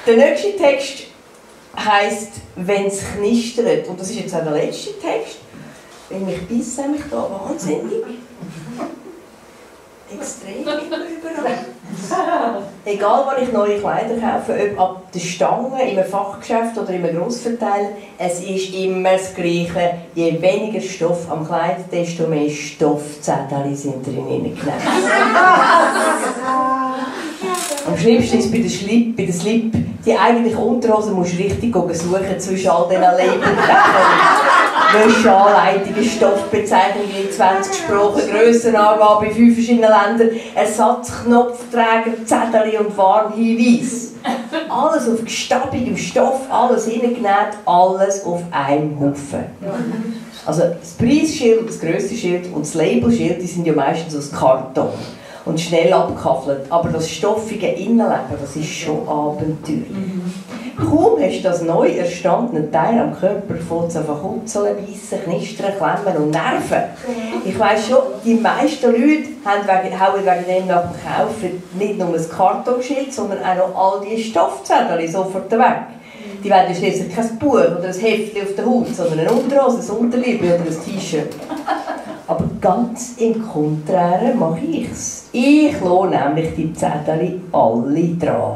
Der nächste Text heisst «Wenn es knistert». Und das ist jetzt auch der letzte Text. Wenn mich bisse mich da wahnsinnig. Extrem überall. Egal, wo ich neue Kleider kaufe, ob ab der Stange, in einem Fachgeschäft oder in einem Grossverteiler, es ist immer das Gleiche. Je weniger Stoff am Kleid, desto mehr Stoffzettel sind drin hineingeknallt. Am schlimmsten ist bei der Slip. Die eigentliche Unterhose musst du richtig suchen zwischen all diesen Labeln. Wäscheanleitungen, Stoffbezeichnungen in 20 Sprachen, Grössenangabe in 5 verschiedenen Ländern, Ersatzknopfträger, Zettel und Warnhinweise. Alles auf gestabigem Stoff, alles hineingenäht, alles auf einem Haufen. Also das Preisschild, das Grössenschild und das Labelschild, die sind ja meistens aus Karton und schnell abgekaffelt. Aber das stoffige Innenleben, das ist schon abenteuerlich. Kaum hast du das neu erstandene Teil am Körper von einfach kutzeln, beißen, knistern, klemmen und nerven. Ich weiss schon, die meisten Leute hauen wegen dem nach dem Kaufen nicht nur ein Kartonschild, sondern auch noch all die Stoffzettel sofort weg. Die wollen schließlich kein Buch oder ein Heftchen auf der Haut, sondern eine Unterhose, ein Unterliebe oder ein T-Shirt. Aber ganz im Konträren mache ich es. Ich lasse nämlich die Zettel alle dran.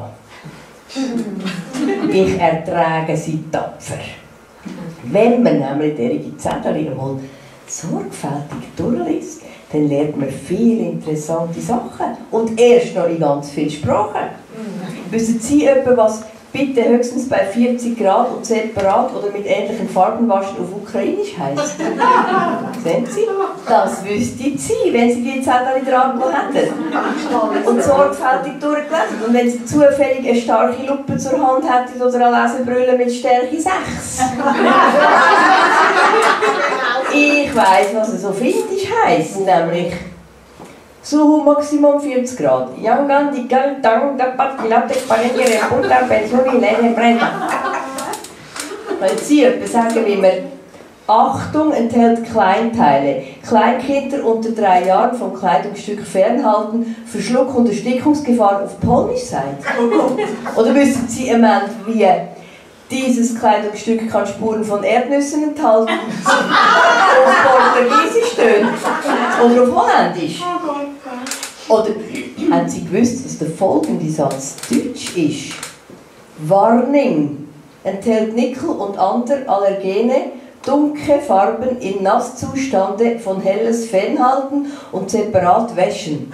Ich ertrage sie tapfer. Wenn man nämlich diese Zettel einmal sorgfältig durchliest, dann lernt man viele interessante Sachen. Und erst noch in ganz vielen Sprachen. Wissen Sie etwa, was «Bitte höchstens bei 40 Grad und separat oder mit ähnlichen Farben waschen» auf Ukrainisch heisst? Sehen Sie? Das wüssten Sie, wenn Sie die Zettel dran hätten. Und sorgfältig durchgelesen. Und wenn Sie zufällig eine starke Lupe zur Hand hätten oder eine Lesebrille mit Stärke 6. Ich weiss, was es auf Indisch heisst, nämlich Suhu Maximum 40 Grad. Yangan di gal tang dapat dilatek parengere punta pensoni lene brenda. Weil Sie etwas sagen, wie man Achtung enthält Kleinteile. Kleinkinder unter 3 Jahren vom Kleidungsstück fernhalten, Verschluck- und Erstickungsgefahr auf Polnisch sein. Oder wissen Sie im Moment, wie dieses Kleidungsstück kann Spuren von Erdnüssen enthalten, auf Portugiesisch stöhnt oder auf Holländisch. Oder haben Sie gewusst, dass der folgende Satz Deutsch ist? Warning enthält Nickel und andere Allergene, dunkle Farben in Nasszustande von helles fernhalten und separat waschen.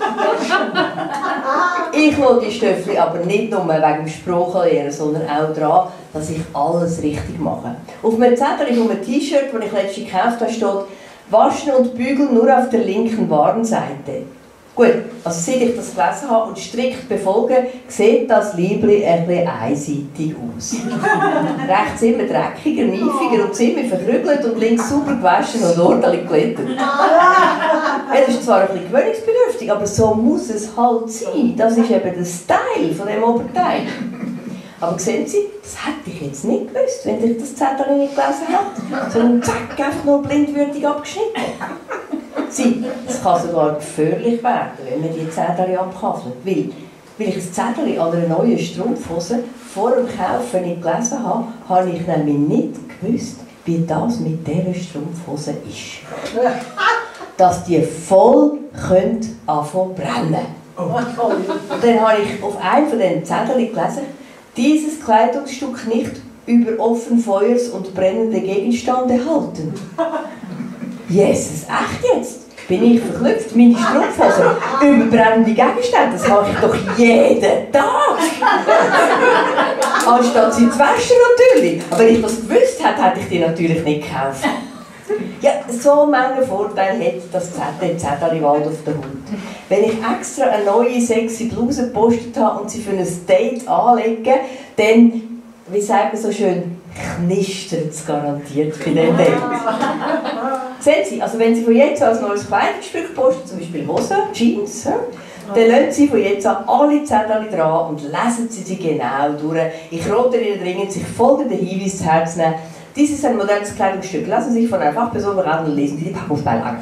Ich lasse die Stöffel aber nicht nur wegen dem Sprachenlehren, sondern auch daran, dass ich alles richtig mache. Auf einem Zettel, auf einem T-Shirt, das ich letztens gekauft habe, steht «Waschen und bügeln nur auf der linken Warenseite». Gut, also seit ich das gelesen habe und strikt befolge, sieht das Liebli ein bisschen einseitig aus. Rechts immer dreckiger, miefiger und ziemlich verkrügelt und links super gewaschen und ordentlich glättet. Das ist zwar ein bisschen gewöhnungsbedürftig, aber so muss es halt sein. Das ist eben der Style von dem Oberteil. Aber sehen Sie, das hätte ich jetzt nicht gewusst, wenn ich das Zettel nicht gelesen hätte. Sondern zack, einfach nur blindwürdig abgeschnitten. Sie, es kann sogar gefährlich werden, wenn man die Zettel abkaffelt. Weil ich das Zettel an einer neuen Strumpfhose vor dem Kaufen nicht gelesen habe, habe ich nämlich nicht gewusst, wie das mit dieser Strumpfhose ist. Dass die voll anfangen zu brennen. Und dann habe ich auf einem von diesen Zetteln gelesen, dieses Kleidungsstück nicht über offen Feuers und brennende Gegenstände halten. Jesus, echt jetzt? Bin ich verknüpft? Meine Strumpfhose über brennende Gegenstände, das mache ich doch jeden Tag. Anstatt sie zu waschen natürlich. Aber wenn ich das gewusst hätte, hätte ich die natürlich nicht gekauft. Ja, so einen Vorteil hat das Zettelwald auf der Haut. Wenn ich extra eine neue sexy Bluse gepostet habe und sie für ein Date anlege, dann, wie sagt man so schön, knistert es garantiert bei dem Date. Sehen Sie, also wenn Sie von jetzt an ein neues Kleidungsstück posten, zum Beispiel Hosen, Jeans, dann lassen Sie von jetzt an alle Zettel dran und lesen Sie sie genau durch. Ich rate Ihnen dringend, sich folgende Hinweise zu Herzen nehmen. Dies ist ein modernes Kleidungsstück. Lassen Sie sich von einer Fachperson beraten und lesen Sie die Packungsbeilage.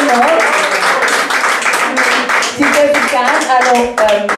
vielmals. Sie dürfen gerne auch noch